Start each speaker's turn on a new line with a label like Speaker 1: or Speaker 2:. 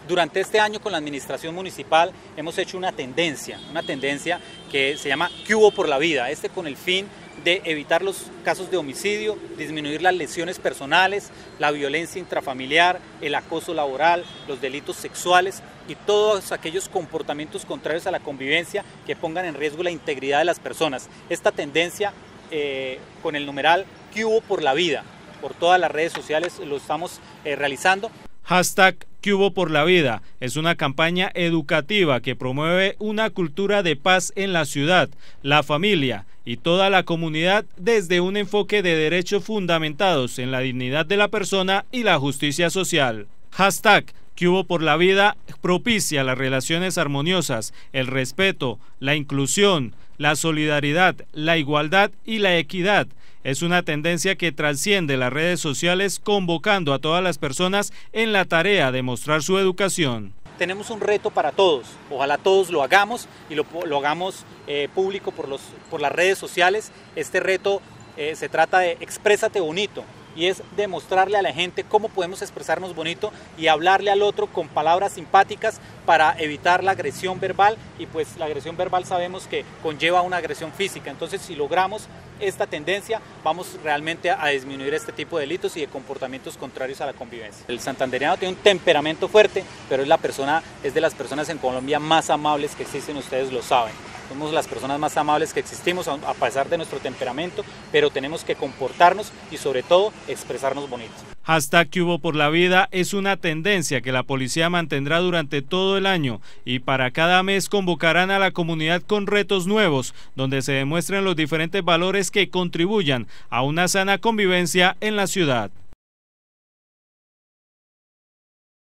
Speaker 1: Durante este año con la administración municipal hemos hecho una tendencia que se llama ¿Qué hubo por la vida? Con el fin de evitar los casos de homicidio, disminuir las lesiones personales, la violencia intrafamiliar, el acoso laboral, los delitos sexuales y todos aquellos comportamientos contrarios a la convivencia que pongan en riesgo la integridad de las personas. Esta tendencia con el numeral ¿Qué hubo por la vida? Por todas las redes sociales lo estamos realizando.
Speaker 2: #Que hubo por la vida es una campaña educativa que promueve una cultura de paz en la ciudad, la familia y toda la comunidad desde un enfoque de derechos fundamentados en la dignidad de la persona y la justicia social. #Que hubo por la vida propicia las relaciones armoniosas, el respeto, la inclusión, la solidaridad, la igualdad y la equidad. Es una tendencia que trasciende las redes sociales, convocando a todas las personas en la tarea de mostrar su educación.
Speaker 1: Tenemos un reto para todos, ojalá todos lo hagamos y lo hagamos público por las redes sociales. Este reto se trata de exprésate bonito y es demostrarle a la gente cómo podemos expresarnos bonito y hablarle al otro con palabras simpáticas para evitar la agresión verbal, y pues la agresión verbal sabemos que conlleva una agresión física. Entonces, si logramos esta tendencia, vamos realmente a disminuir este tipo de delitos y de comportamientos contrarios a la convivencia. El santandereano tiene un temperamento fuerte, pero es de las personas en Colombia más amables que existen, ustedes lo saben. Somos las personas más amables que existimos a pesar de nuestro temperamento, pero tenemos que comportarnos y sobre todo expresarnos bonito.
Speaker 2: #Que hubo por la vida es una tendencia que la policía mantendrá durante todo el año, y para cada mes convocarán a la comunidad con retos nuevos, donde se demuestren los diferentes valores que contribuyan a una sana convivencia en la ciudad.